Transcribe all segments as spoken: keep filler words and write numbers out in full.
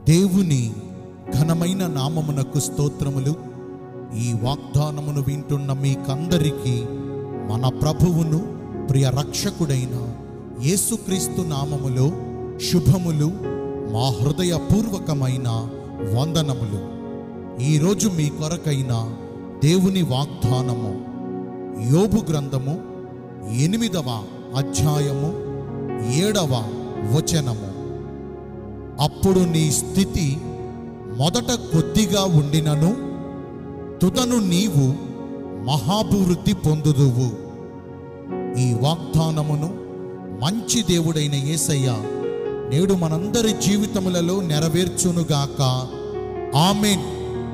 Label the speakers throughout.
Speaker 1: దేవుని ఘనమైన నామమునకు స్తోత్రములు. ఈ వాగ్దానమును వింటున్న మీకందరికీ మన ప్రభువును ప్రియ రక్షకుడైన యేసుక్రీస్తు నామములో శుభములు, మా హృదయపూర్వకమైన వందనములు. ఈరోజు మీ కొరకైన దేవుని వాగ్దానము యోబు గ్రంథము ఎనిమిదవ అధ్యాయము ఏడవ వచనము. అప్పుడు నీ స్థితి మొదట కొద్దిగా ఉండినను తుదను నీవు మహాభివృద్ధి పొందుదువు. ఈ వాగ్దానమును మంచి దేవుడైన యేసయ్య నేడు మనందరి జీవితములలో నెరవేర్చునుగాక. ఆమేన్.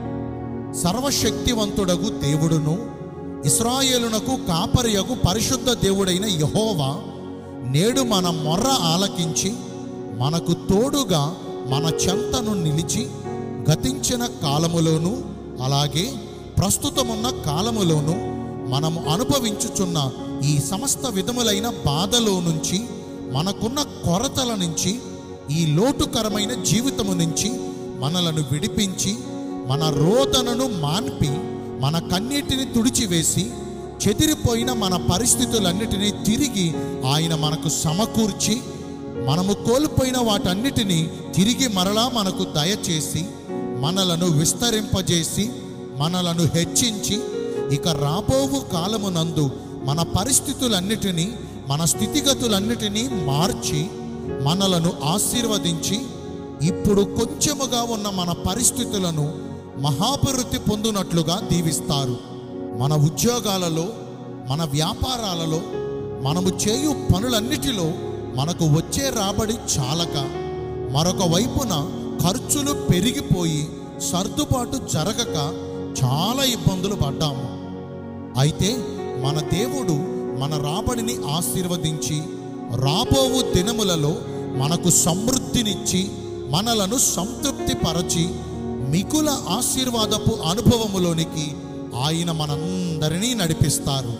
Speaker 1: సర్వశక్తివంతుడగు దేవుడును ఇశ్రాయేలునకు కాపరియగు పరిశుద్ధ దేవుడైన యెహోవా నేడు మన మొర్ర ఆలకించి మనకు తోడుగా మన చెంతను నిలిచి గతించిన కాలములోను అలాగే ప్రస్తుతమున్న కాలములోను మనము అనుభవించుచున్న ఈ సమస్త విధములైన బాధలో నుంచి, మనకున్న కొరతల నుంచి, ఈ లోటుకరమైన జీవితము నుంచి మనలను విడిపించి మన రోదనను మాన్పి మన కన్నీటిని తుడిచివేసి చెదిరిపోయిన మన పరిస్థితులన్నిటినీ తిరిగి ఆయన మనకు సమకూర్చి మనము కోల్పోయిన వాటన్నిటినీ తిరిగి మరలా మనకు దయచేసి మనలను విస్తరింపజేసి మనలను హెచ్చించి ఇక రాబోవు కాలమునందు మన పరిస్థితులన్నిటినీ మన స్థితిగతులన్నిటినీ మార్చి మనలను ఆశీర్వదించి ఇప్పుడు కొంచెముగా ఉన్న మన పరిస్థితులను మహాభివృద్ధి పొందునట్లుగా దీవిస్తారు. మన ఉద్యోగాలలో, మన వ్యాపారాలలో, మనము చేయు పనులన్నిటిలో మనకు వచ్చే రాబడి చాలక మరొక వైపున ఖర్చులు పెరిగిపోయి సర్దుబాటు జరగక చాలా ఇబ్బందులు పడ్డాము. అయితే మన దేవుడు మన రాబడిని ఆశీర్వదించి రాబోవు దినములలో మనకు సమృద్ధినిచ్చి మనలను సంతృప్తి పరచి మిగుల ఆశీర్వాదపు అనుభవములోనికి ఆయన మనందరినీ నడిపిస్తారు.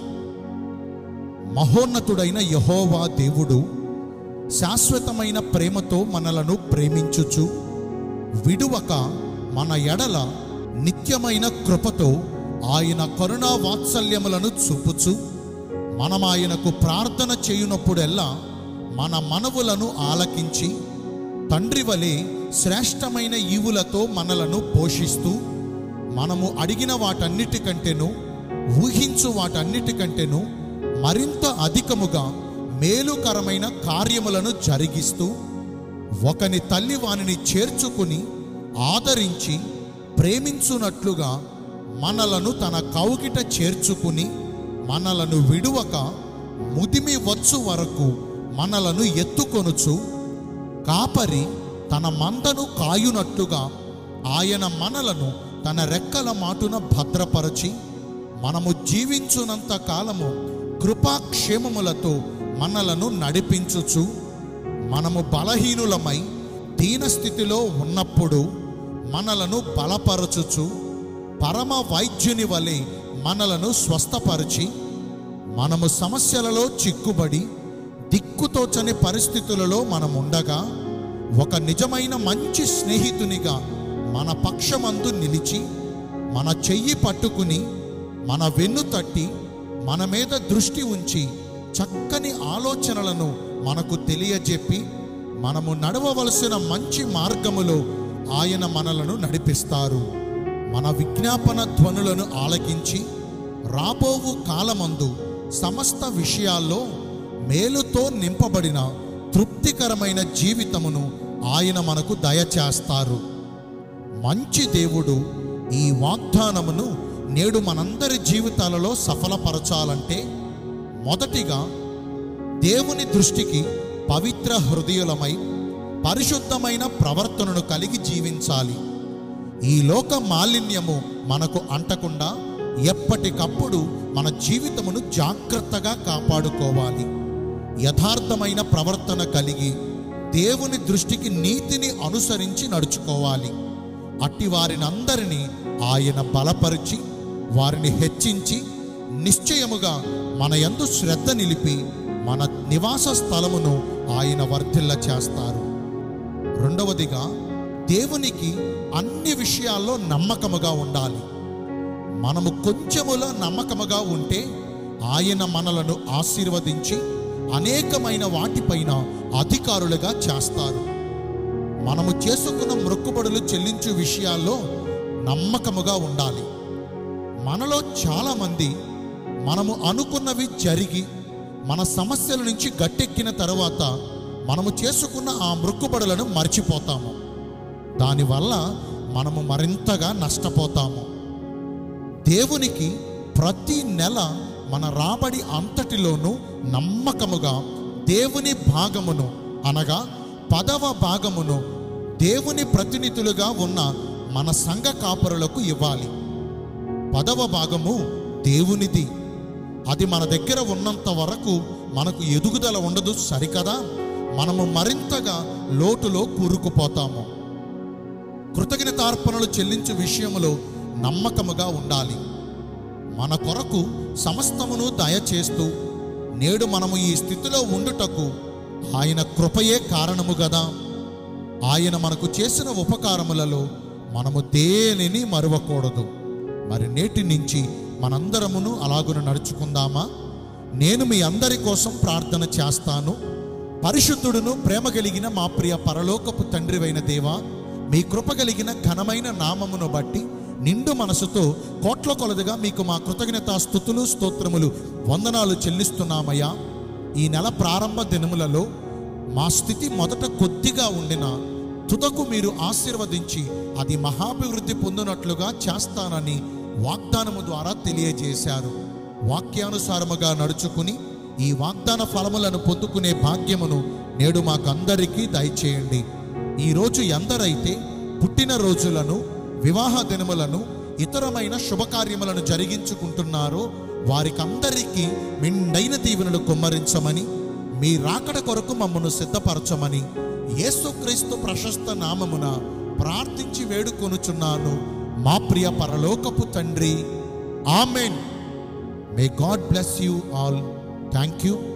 Speaker 1: మహోన్నతుడైన యెహోవా దేవుడు శాశ్వతమైన ప్రేమతో మనలను ప్రేమించుచు విడువక మన ఎడల నిత్యమైన కృపతో ఆయన కరుణా వాత్సల్యములను చూపుచు మనం ఆయనకు ప్రార్థన చేయునప్పుడెల్లా మన మనవులను ఆలకించి తండ్రి వలె శ్రేష్టమైన ఈవులతో మనలను పోషిస్తూ మనము అడిగిన వాటన్నిటికంటేను ఊహించు వాటన్నిటికంటేను మరింత అధికముగా మేలుకరమైన కార్యములను జరిగిస్తూ ఒకని తల్లి వానిని చేర్చుకుని ఆదరించి ప్రేమించునట్లుగా మనలను తన కౌగిట చేర్చుకుని మనలను విడువక ముదిమి వచ్చు వరకు మనలను ఎత్తుకొనుచు కాపరి తన మందను కాయునట్లుగా ఆయన మనలను తన రెక్కల మాటున భద్రపరచి మనము జీవించునంత కాలము కృపాక్షేమములతో మనలను నడిపించుచు మనము బలహీనులమై దీనస్థితిలో ఉన్నప్పుడు మనలను బలపరచుచు పరమ వైద్యుని వలె మనలను స్వస్థపరిచి మనము సమస్యలలో చిక్కుబడి దిక్కుతోచని పరిస్థితులలో మనముండగా ఒక నిజమైన మంచి స్నేహితునిగా మన పక్షమందు నిలిచి మన చెయ్యి పట్టుకుని మన వెన్ను తట్టి మన మీద దృష్టి ఉంచి చక్కని ఆలోచనలను మనకు తెలియజెప్పి మనము నడవవలసిన మంచి మార్గములో ఆయన మనలను నడిపిస్తారు. మన విజ్ఞాపన ధ్వనులను ఆలకించి రాబోవు కాలమందు సమస్త విషయాల్లో మేలుతో నింపబడిన తృప్తికరమైన జీవితమును ఆయన మనకు దయచేస్తారు. మంచి దేవుడు ఈ వాగ్దానమును నేడు మనందరి జీవితాలలో సఫలపరచాలంటే మొదటిగా దేవుని దృష్టికి పవిత్ర హృదయులమై పరిశుద్ధమైన ప్రవర్తనను కలిగి జీవించాలి. ఈ లోక మాలిన్యము మనకు అంటకుండా ఎప్పటికప్పుడు మన జీవితమును జాగ్రత్తగా కాపాడుకోవాలి. యథార్థమైన ప్రవర్తన కలిగి దేవుని దృష్టికి నీతిని అనుసరించి నడుచుకోవాలి. అట్టి వారినందరినీ ఆయన బలపరిచి వారిని హెచ్చించి నిశ్చయముగా మన యందు శ్రద్ధ నిలిపి మన నివాస స్థలమును ఆయన వర్ధిల్ల చేస్తారు. రెండవదిగా దేవునికి అన్ని విషయాల్లో నమ్మకముగా ఉండాలి. మనము కొంచెములో నమ్మకముగా ఉంటే ఆయన మనలను ఆశీర్వదించి అనేకమైన వాటిపైన అధికారులుగా చేస్తారు. మనము చేసుకున్న మొక్కుబడులు చెల్లించు విషయాల్లో నమ్మకముగా ఉండాలి. మనలో చాలామంది మనము అనుకున్నవి జరిగి మన సమస్యల నుంచి గట్టెక్కిన తర్వాత మనము చేసుకున్న ఆ మొక్కుబడులను మర్చిపోతాము. దానివల్ల మనము మరింతగా నష్టపోతాము. దేవునికి ప్రతి నెల మన రాబడి అంతటిలోనూ నమ్మకముగా దేవుని భాగమును అనగా పదవ భాగమును దేవుని ప్రతినిధులుగా ఉన్న మన సంఘ కాపరులకు ఇవ్వాలి. పదవ భాగము దేవునిది. అది మన దగ్గర ఉన్నంత వరకు మనకు ఎదుగుదల ఉండదు, సరికదా? మనము మరింతగా లోటులో కూరుకుపోతాము. కృతజ్ఞతార్పణలు చెల్లించే విషయంలో నమ్మకముగా ఉండాలి. మన కొరకు సమస్తమును దయచేస్తూ నేడు మనము ఈ స్థితిలో ఉండుటకు ఆయన కృపయే కారణము గదా. ఆయన మనకు చేసిన ఉపకారములలో మనము దేనిని మరువకూడదు. మరి నేటి నుంచి మనందరమును అలాగున నడుచుకుందామా? నేను మీ అందరి కోసం ప్రార్థన చేస్తాను. పరిశుద్ధుడును ప్రేమ కలిగిన మా ప్రియ పరలోకపు తండ్రివైన దేవా, మీ కృప కలిగిన ఘనమైన నామమును బట్టి నిండు మనసుతో కోట్ల కొలదిగా మీకు మా కృతజ్ఞతా స్తుతులు స్తోత్రములు వందనాలు చెల్లిస్తున్నామయ్యా. ఈ నెల ప్రారంభ దినములలో మా స్థితి మొదట కొద్దిగా ఉండిన తుదకు మీరు ఆశీర్వదించి అది మహాభివృద్ధి పొందినట్లుగా చేస్తానని వాగ్దానము ద్వారా తెలియజేశారు. వాక్యానుసారముగా నడుచుకుని ఈ వాగ్దాన ఫలములను పొందుకునే భాగ్యమును నేడు మాకందరికీ దయచేయండి. ఈరోజు ఎందరైతే పుట్టిన రోజులను, వివాహ దినములను, ఇతరమైన శుభకార్యములను జరిగించుకుంటున్నారో వారికందరికీ మెండైన దీవెనలు కుమ్మరించమని, మీ రాకడ కొరకు మమ్మను సిద్ధపరచమని యేసుక్రీస్తు ప్రశస్త నామమున ప్రార్థించి వేడుకొనుచున్నాను మా ప్రియ పరలోకపు తండ్రి. Amen. May god bless you all. Thank you.